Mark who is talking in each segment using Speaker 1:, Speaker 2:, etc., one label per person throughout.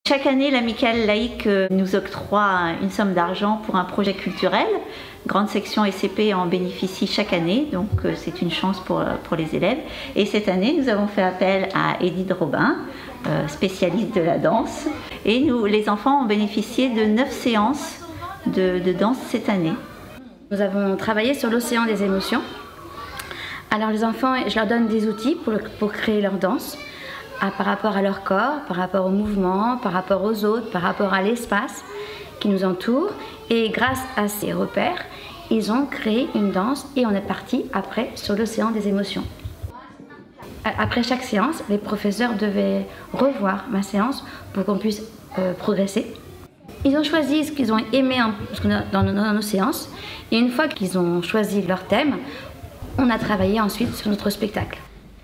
Speaker 1: Chaque année, l'Amicale laïque nous octroie une somme d'argent pour un projet culturel. Grande section SCP en bénéficie chaque année, donc c'est une chance pour les élèves. Et cette année, nous avons fait appel à Edith Robin, spécialiste de la danse. Et nous, les enfants ont bénéficié de 9 séances de danse cette année.
Speaker 2: Nous avons travaillé sur l'océan des émotions. Alors les enfants, je leur donne des outils pour créer leur danse. Par rapport à leur corps, par rapport au mouvement, par rapport aux autres, par rapport à l'espace qui nous entoure. Et grâce à ces repères, ils ont créé une danse et on est parti après sur l'océan des émotions. Après chaque séance, les professeurs devaient revoir ma séance pour qu'on puisse progresser. Ils ont choisi ce qu'ils ont aimé dans nos séances et une fois qu'ils ont choisi leur thème, on a travaillé ensuite sur notre spectacle.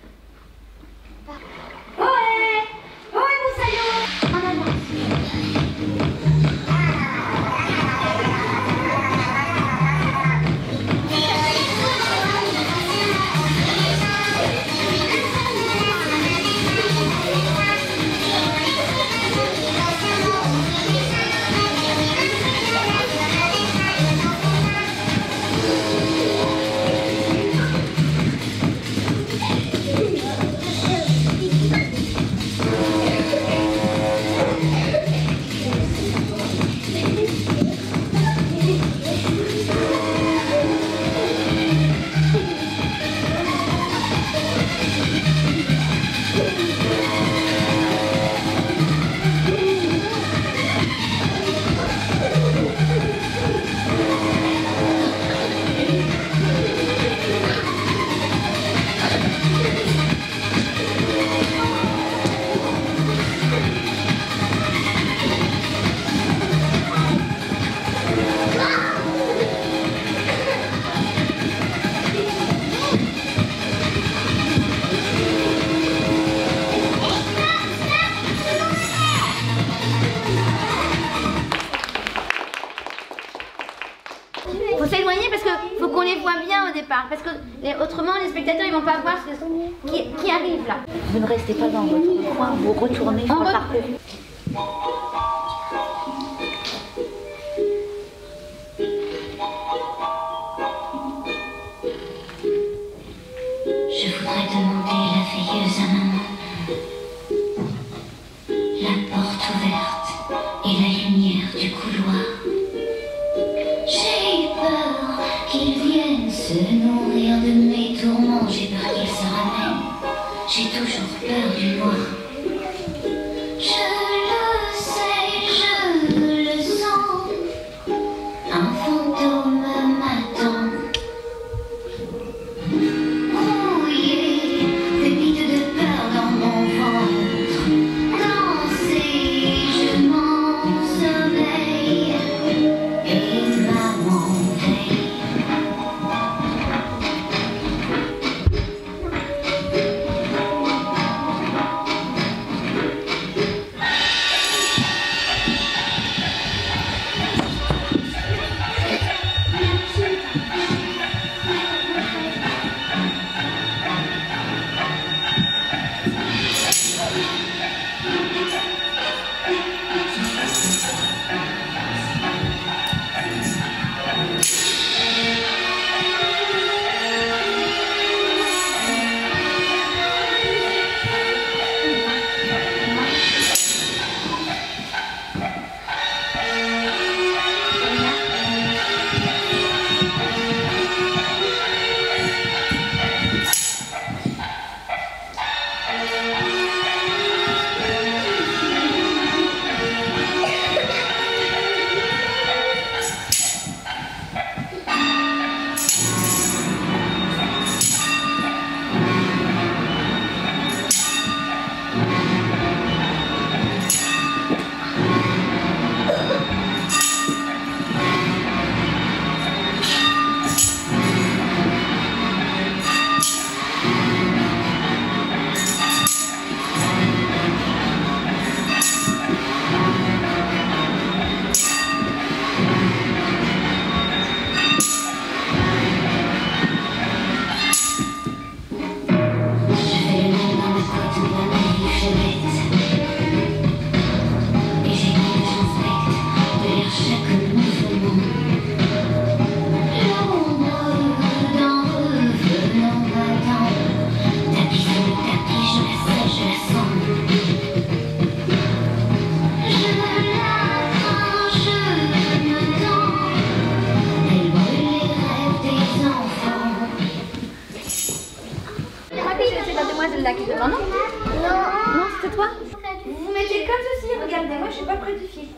Speaker 2: Il faut s'éloigner parce qu'il faut qu'on les voit bien au départ, parce que autrement les spectateurs ils vont pas voir ce qui arrive là.
Speaker 1: Vous ne restez pas dans votre coin, vous retournez sur le parcours.
Speaker 3: Je voudrais demander la veilleuse à maman, la porte ouverte et la lumière du couloir. J'ai peur qu'ils viennent se nourrir de mes tourments, j'ai peur qu'ils se ramènent, j'ai toujours peur du noir. Je le sais, je le sens, un fantôme m'attend. Brouillé, pépite de peur dans mon ventre, danser, je m'en sommeille. Et maman veille.
Speaker 2: Vous vous mettez comme ceci, regardez, moi je suis pas près du fil.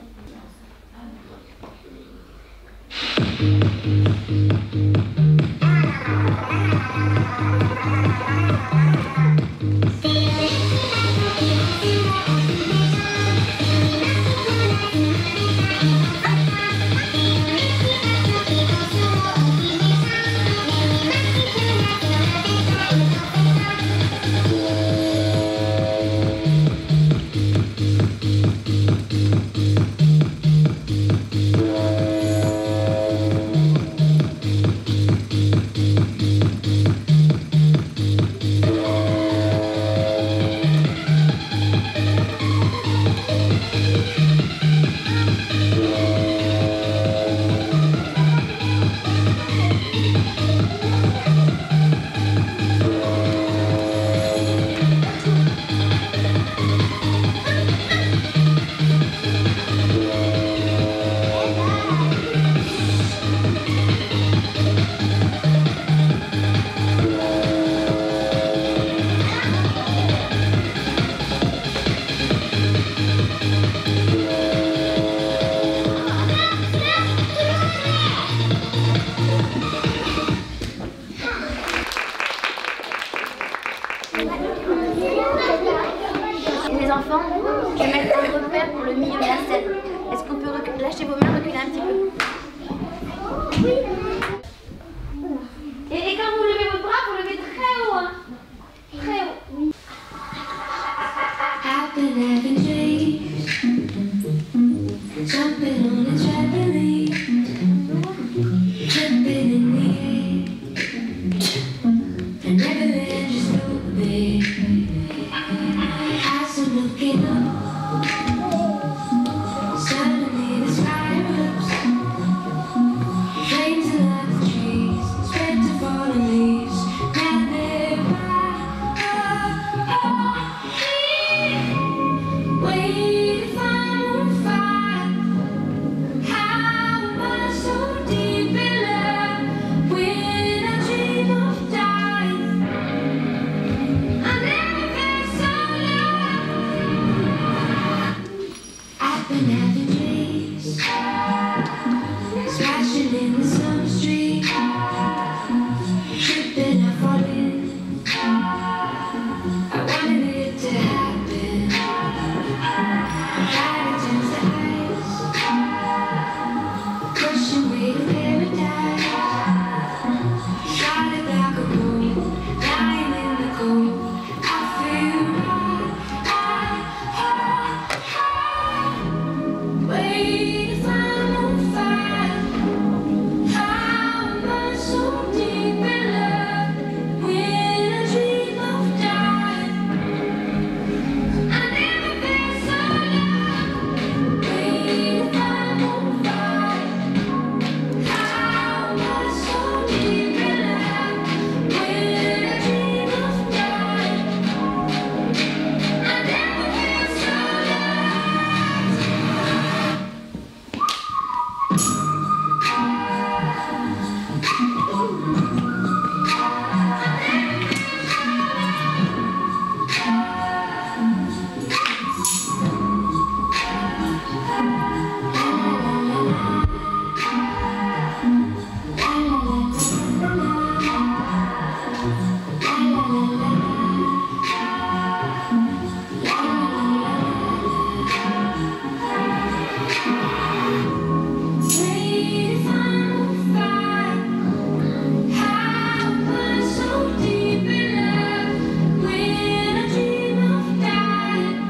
Speaker 2: Les enfants, je vais mettre un repère pour le milieu de la scène. Est-ce qu'on peut lâcher vos mains, reculer un petit peu? Oui. Et quand vous levez votre bras, vous levez très haut. Hein. Très haut. Oui. I've been having dreams, jumping on a trampoline, jumping in the air, and never just moving. As I'm looking up, suddenly the sky erupts, flames alight the trees, spread to fallen leaves. Now they're wait if I'm on fire. How am I so deep in love when I dream of dying? I never felt so loved. I've been having dreams, splashing in the summer street, tripping and falling. I wanted it to happen. Guided turns to ice, push away to paradise. Solid like a boat, lying in the cold. I feel wait if I'm on fire. How am I so deep in love when I dream of dying? I never felt so loved. Wait if I'm on fire. How am I so deep in love when I dream of dying? I never felt so wait if I'm on fire. How am I so deep in love when I dream of dying?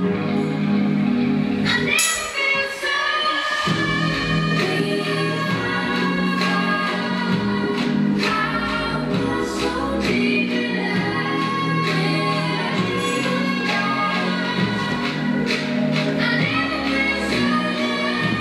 Speaker 2: I never felt so loved. Wait if I'm on fire. How am I so deep in love when I dream of dying? I never felt so loved.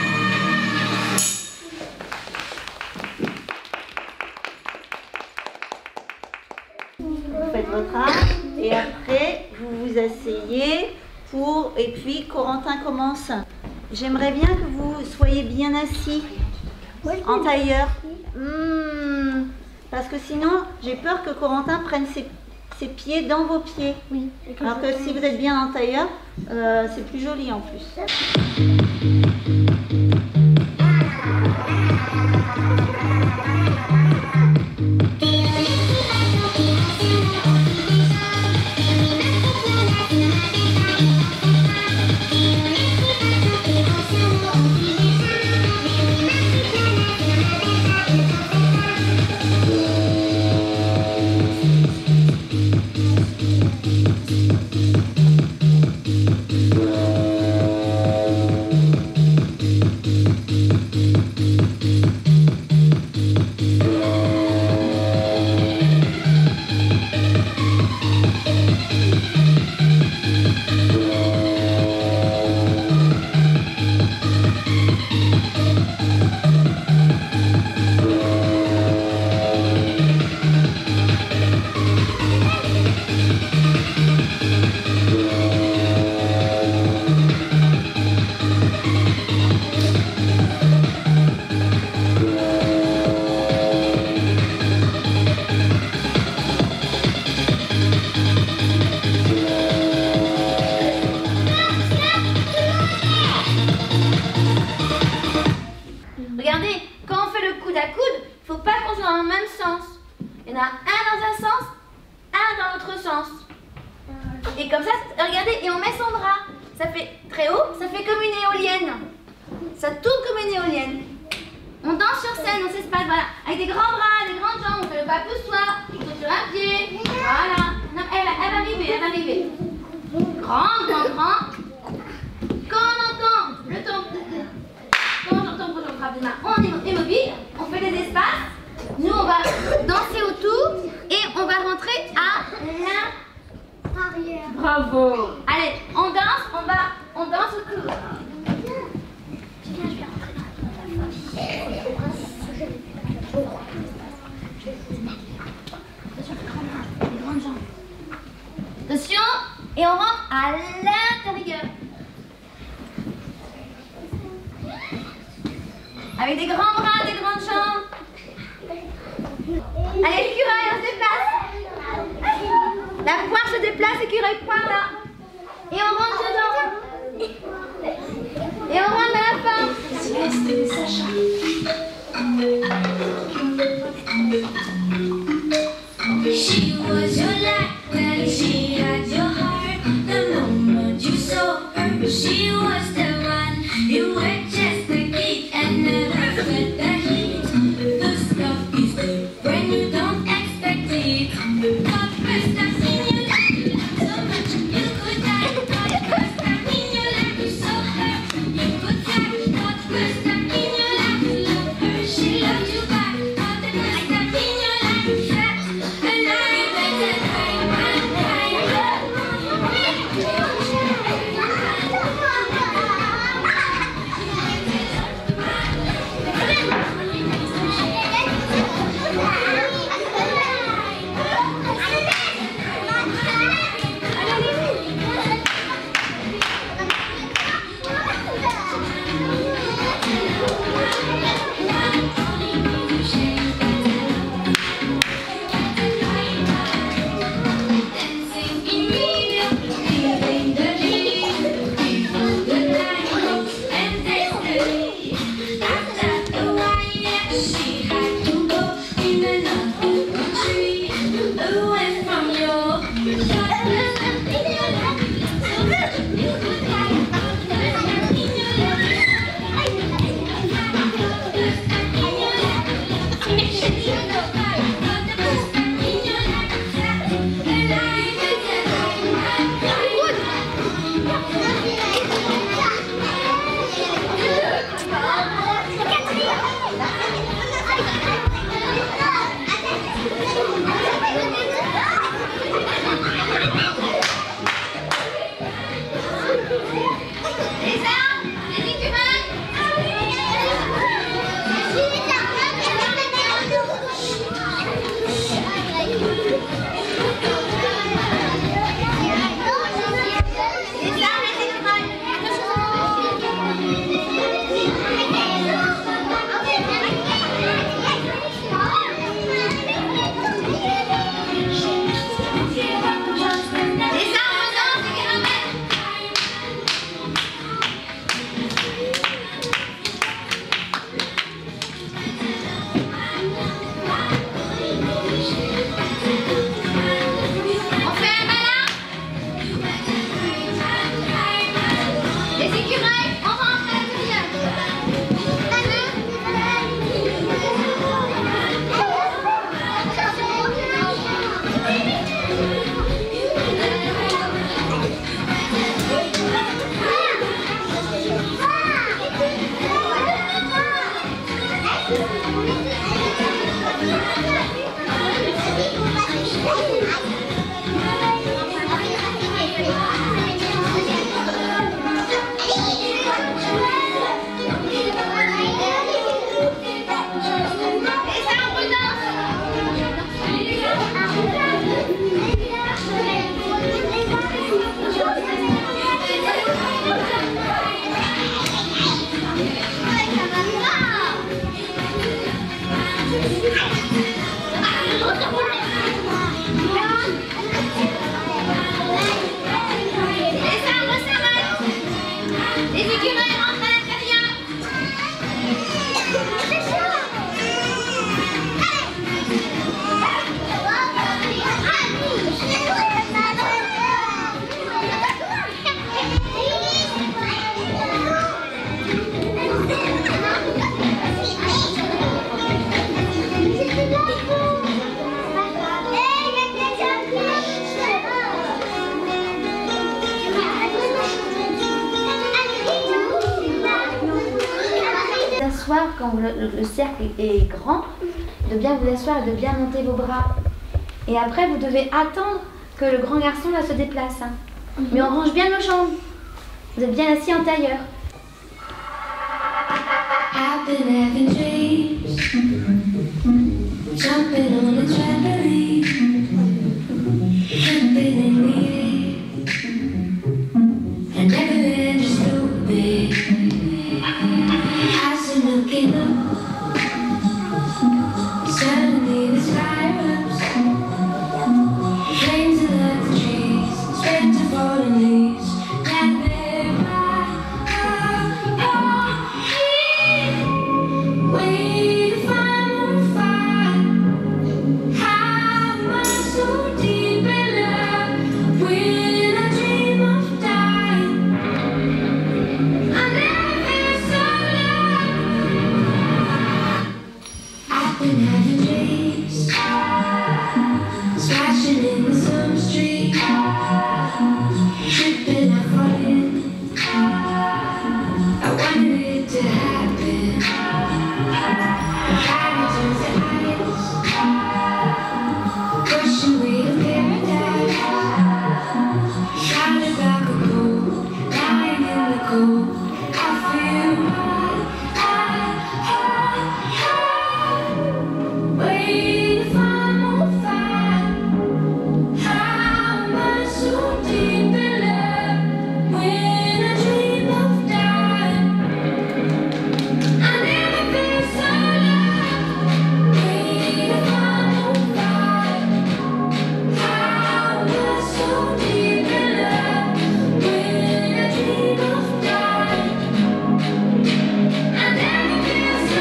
Speaker 1: Vous faites votre art et après vous vous asseyez pour... Et puis Corentin commence. J'aimerais bien que vous soyez bien assis en tailleur. Parce que sinon j'ai peur que Corentin prenne ses pieds dans vos pieds.
Speaker 2: Oui.
Speaker 1: Alors que si vous êtes bien en tailleur, c'est plus joli en plus.
Speaker 2: Regardez, quand on fait le coude à coude, il ne faut pas qu'on soit dans le même sens. Il y en a un dans un sens, un dans l'autre sens. Et comme ça, regardez, et on met son bras. Ça fait très haut, ça fait comme une éolienne. Ça tourne comme une éolienne. On danse sur scène, on s'espace, voilà. Avec des grands bras, des grandes jambes, on fait le papoussoir, on saute sur un pied. Voilà. Non, elle va arriver, elle va arriver. Grand, grand, grand. Quand on entend le ton... Quand j'entends qu'on frappe des mains, on est immobile, on fait des espaces. Nous, on va danser autour et on va rentrer à l'arrière. Bravo. Allez, on danse autour. Tiens, je vais rentrer dans les grandes jambes. Attention, et on rentre à l'intérieur. Avec des grands bras, des grandes jambes. Allez, l'écureuil, on se déplace. La poire se déplace, l'écureuil poire là. Et on rentre dedans. Et on rentre à la fin.
Speaker 3: She was your light, and she had your heart. The moment you saw her, she was the one. You were just a kid and never felt the heat. The stuff is good when you don't expect it. God first time in your life, you loved so much you could die. God first time in your life, you saw her, you could die. God first time in your life, you loved her, she loved you back. God the first time in your life, you felt alive and crying.
Speaker 2: Quand le cercle est grand, de bien vous asseoir et de bien monter vos bras. Et après, vous devez attendre que le grand garçon là se déplace. Mais on range bien nos jambes. Vous êtes bien assis en tailleur.
Speaker 3: I've been having dreams, jumping on a trampoline, jumping in the air, and never understood me. As I'm looking up, suddenly the sky erupts, flames alert the trees, spread to fallen leaves, and they're wait if I'm on fire. How am I so deep in love when I dream of dying? I never feel so loved. I've been having dreams, splashing in the summer street, tripping and falling. I wanted it to happen. Pushing way to paradise, shouted like a bull, lying in the cold. I feel wait if I'm on fire. How am I so deep in love when I dream of dying? I never feel so loved. Wait if I'm on fire. How am I so deep in love when I dream of dying? I never feel so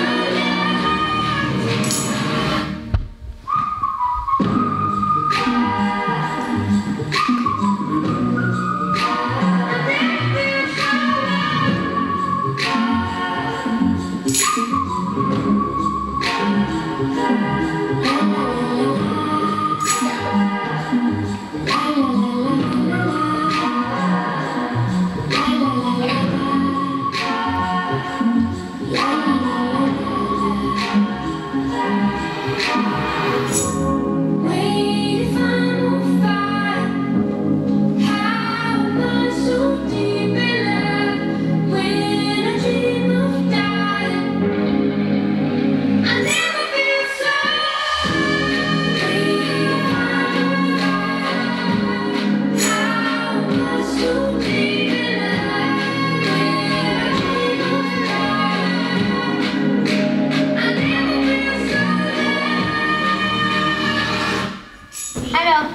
Speaker 3: wait if I'm on fire. How am I so deep in love when I dream of dying? I never feel so wait if I'm on fire. How am I so deep in love when I dream of dying? I never feel so
Speaker 2: Alors,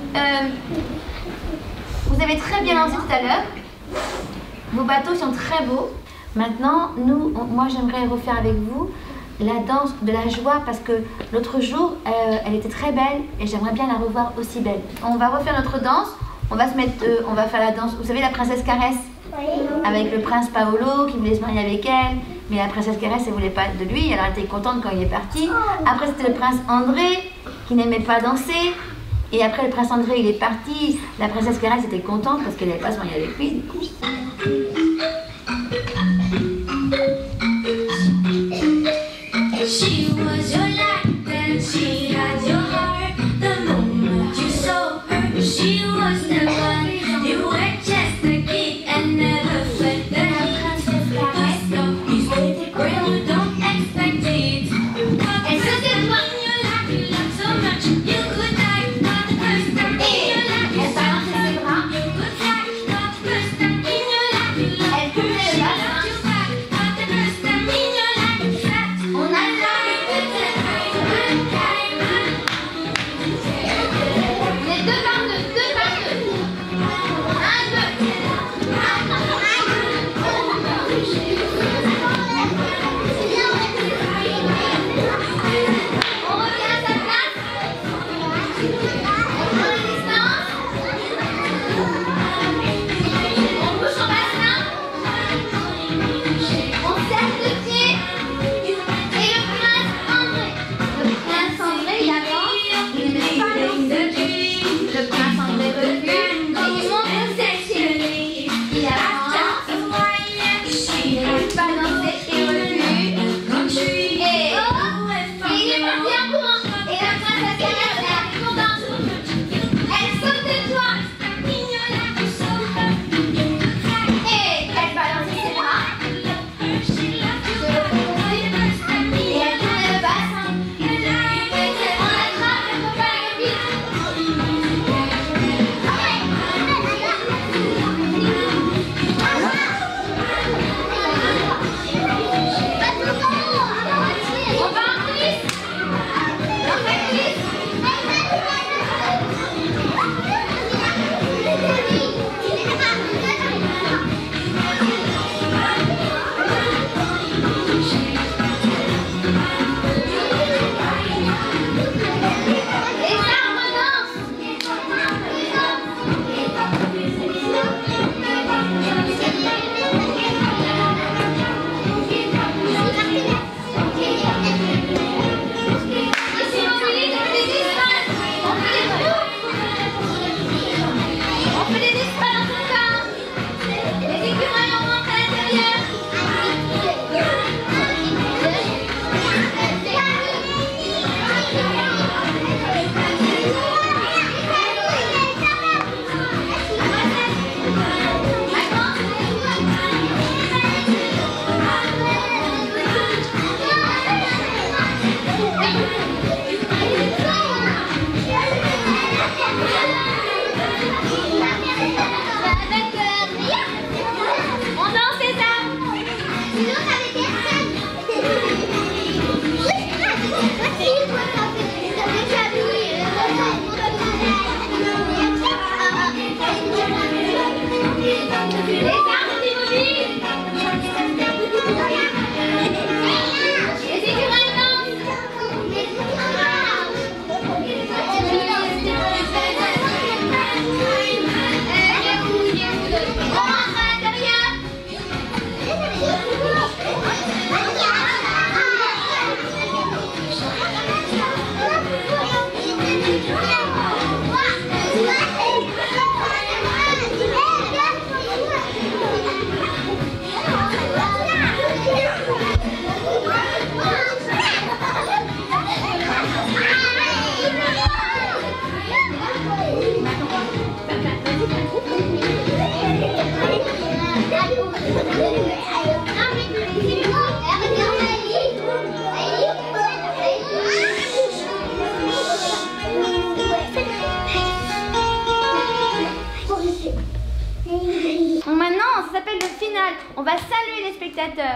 Speaker 2: vous avez très bien lancé tout à l'heure. Vos bateaux sont très beaux. Maintenant, moi j'aimerais refaire avec vous la danse de la joie parce que l'autre jour, elle était très belle et j'aimerais bien la revoir aussi belle. On va refaire notre danse. On va se mettre, on va faire la danse. Vous savez, la princesse caresse. avec le prince Paolo qui voulait se marier avec elle, mais la princesse Caresse elle voulait pas de lui, alors elle était contente quand il est parti. Après c'était le prince André qui n'aimait pas danser, et après le prince André il est parti, la princesse Caresse était contente parce qu'elle n'allait pas se marier avec lui du coup.
Speaker 3: She was your light, then she had your heart. The moment you saw her, she was the one. You were just a kid and never felt the heat. Twist up, you stayed girl, you don't expect it. And so the one you love so much, you could die not the first time in your life. You could die not the first time in your life. You loved her, she loved you back, not the first time in your life. On a
Speaker 2: On va saluer les spectateurs.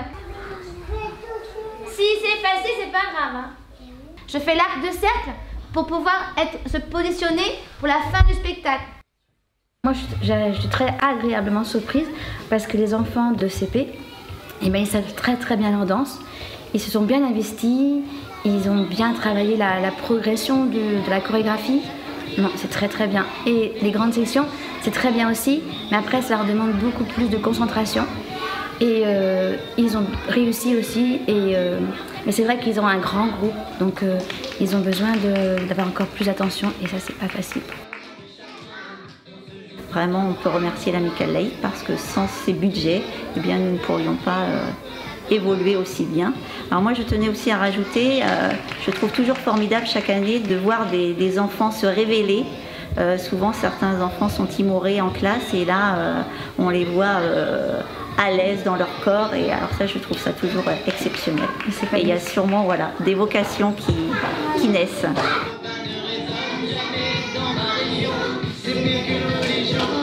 Speaker 2: Si c'est effacé, c'est pas grave. Hein. Je fais l'arc de cercle pour pouvoir se positionner pour la fin du spectacle. Moi, je suis très agréablement surprise parce que les enfants de CP, eh ben, ils savent très bien leur danse. Ils se sont bien investis, ils ont bien travaillé la progression de la chorégraphie. Non, c'est très bien. Et les grandes sections, c'est très bien aussi, mais après ça leur demande beaucoup plus de concentration. Et ils ont réussi aussi, mais c'est vrai qu'ils ont un grand groupe, donc ils ont besoin d'avoir encore plus d'attention et ça c'est pas facile.
Speaker 1: Vraiment, on peut remercier l'Amicale laïque parce que sans ces budgets, eh bien, nous ne pourrions pas évoluer aussi bien. Alors moi, je tenais aussi à rajouter, je trouve toujours formidable chaque année de voir des enfants se révéler. Souvent, certains enfants sont timorés en classe et là, on les voit à l'aise dans leur corps et alors ça, je trouve ça toujours exceptionnel. Et il y a sûrement voilà, des vocations qui naissent.